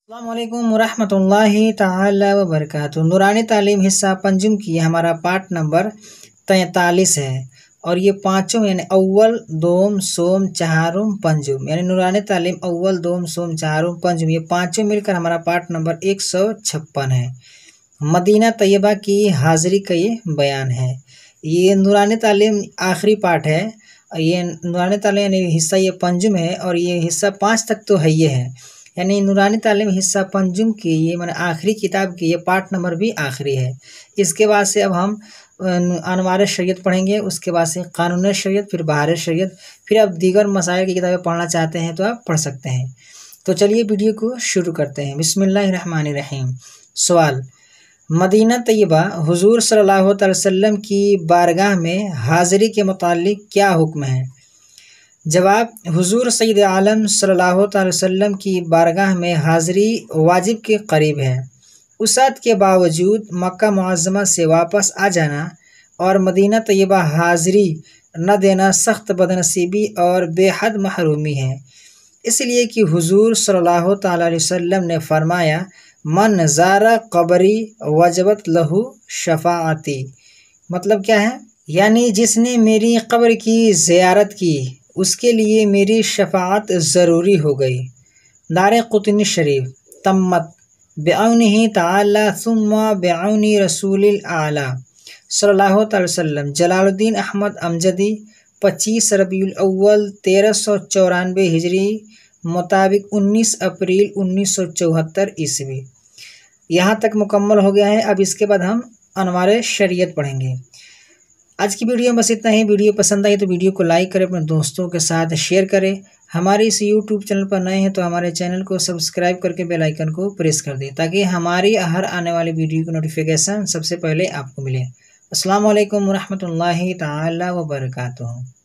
अस्सलामुअलैकुम वरहमतुल्लाहि ताला वबरकातुहू। नूरानी तालीम हिस्सा पंजुम की हमारा पाठ नंबर 43 है और ये पाँचों यानी अव्वल दोम सोम चहारुम पंजुम यानी नूरानी तालीम अव्वल दोम सोम चहारुम पंजुम ये पाँचों मिलकर हमारा पाठ नंबर 156 है। मदीना तैयबा की हाज़िरी का ये बयान है। ये नूरानी तालीम आखिरी पाठ है। ये नूरानी तालीम यानी हिस्सा ये पंजुम है और ये हिस्सा 5 तक तो है ये है, यानी नूरानी तालीम हिस्सा पंजुम की ये मैंने आखिरी किताब की ये पाठ नंबर भी आखिरी है। इसके बाद से अब हम अनवार शरीयत पढ़ेंगे, उसके बाद से कानून शरीयत, फिर बहार शरीयत, फिर आप दीगर मसाइल की किताबें पढ़ना चाहते हैं तो आप पढ़ सकते हैं। तो चलिए वीडियो को शुरू करते हैं। बिस्मिल्लाहिर्रहमानिर्रहीम। सवाल, मदीना तैयबा हुजूर सल्लल्लाहु अलैहि वसल्लम की बारगाह में हाज़िरी के मुताल्लिक क्या हुक्म है? जवाब, हुजूर सैयद आलम सल्लल्लाहु अलैहि वसल्लम की बारगाह में हाज़िरी वाजिब के करीब है। उसात के बावजूद मक्का मुअज़्ज़मा से वापस आ जाना और मदीना तैयबा हाज़िरी न देना सख्त बदनसीबी और बेहद महरूमी है, इसलिए कि हुजूर सल्लल्लाहु अलैहि वसल्लम ने फरमाया, मन ज़ारा क़ब्री वजबत लहू शफ़ाअती। मतलब क्या है? यानी जिसने मेरी कब्र की ज़ियारत की उसके लिए मेरी शफ़ाअत ज़रूरी हो गई। दारक़ुतनी शरीफ। तम्मत बिअौनिही ताला सुम्मा बिअौनी रसूलिल आला सल्लल्लाहु अलैहि वसल्लम। जलालुद्दीन अहमद अमजदी 25 रबीउल अव्वल 1394 हिजरी मुताबिक 19 अप्रैल 1974 ईस्वी। यहाँ तक मुकम्मल हो गया है। अब इसके बाद हम अनवार शरीयत पढ़ेंगे। आज की वीडियो में बस इतना ही। वीडियो पसंद आई तो वीडियो को लाइक करें, अपने दोस्तों के साथ शेयर करें। हमारे इस यूट्यूब चैनल पर नए हैं तो हमारे चैनल को सब्सक्राइब करके बेल आइकन को प्रेस कर दें ताकि हमारी हर आने वाली वीडियो की नोटिफिकेशन सबसे पहले आपको मिले। अस्सलाम वालेकुम रहमतुल्लाहि ताला व बरकातुहू।